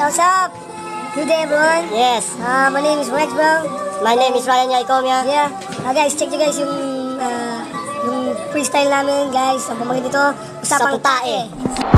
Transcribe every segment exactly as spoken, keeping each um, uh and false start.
what's up? Good day, everyone. Yes. Uh, my name is Rex, bro. My name is Ryan Yaikomia. Yeah. Uh, guys, check nyo guys yung, uh, yung freestyle namin, guys. Ang pamagin dito, Usapang Tae.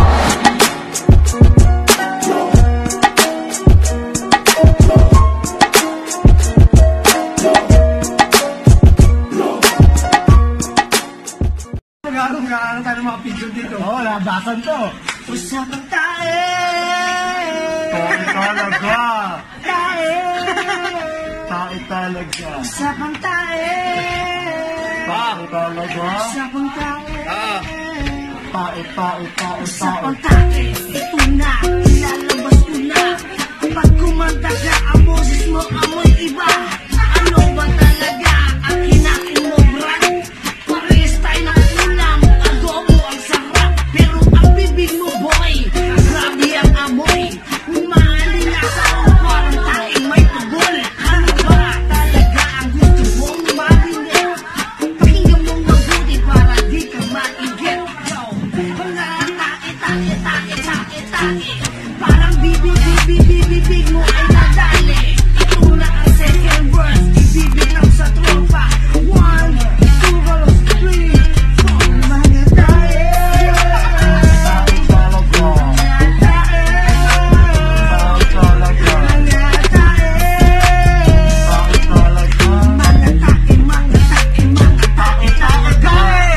Mag-aaral tayo ng mga picture dito. Oo, labasan to. Usapang Tae! Tae talaga! Tae! Tae talaga! Usapang Tae! Tae talaga! Usapang Tae! Tae, tae, tae, Usapang Tae! Ito na, ilalabas ko na. Pag kumanta ka, ang boses mo amoy iba. Ano ba talaga ang hinain mo, brad? Parehas tayo ng ulam, adobo ang sarap. Pero ang bibig mo, boy, grabe ang amoy. Umalinasa ako parang taing may tubol. Ano ba talaga ang gusto mong marinig? Pakinggan mong mabuti para di ka maigit. Mga tae, tae, tae, tae, tae. Parang bibig, bibig, bibig, bibig mo ay nadali. Ito na ang second verse, ibibig lang sa tropa. One, two, three, four. Mga tae, tae talaga! mga tae, Tae talaga! mga tae. Tae talaga! Mga tae, mga tae, mga tae talaga.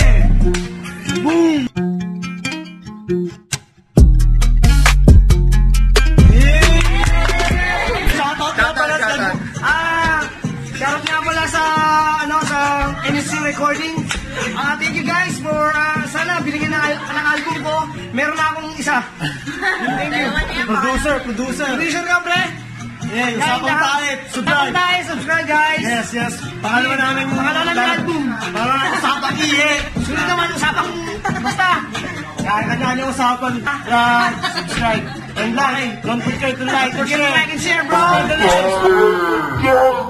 Boom! Shoutout nga pala sa ah, shoutout nga pala sa ano sa N S C Recording. Ah, thank you guys for ah, sana binigyan ng, al- ng album ko. Meron na akong isa. Thank you. Producer, producer. Producer ka, pre. Yeah, Usapang Tae. Subscribe. Usapang Tae, subscribe guys. Yes, yes. Pangalawa namin pangalawa namin album. Pangalawa namin Usapang Iye. Sunod naman Usapang basta. Kaya kanya yung usapan. Like, subscribe, and like. Don't forget to like and share. Like and share, bro.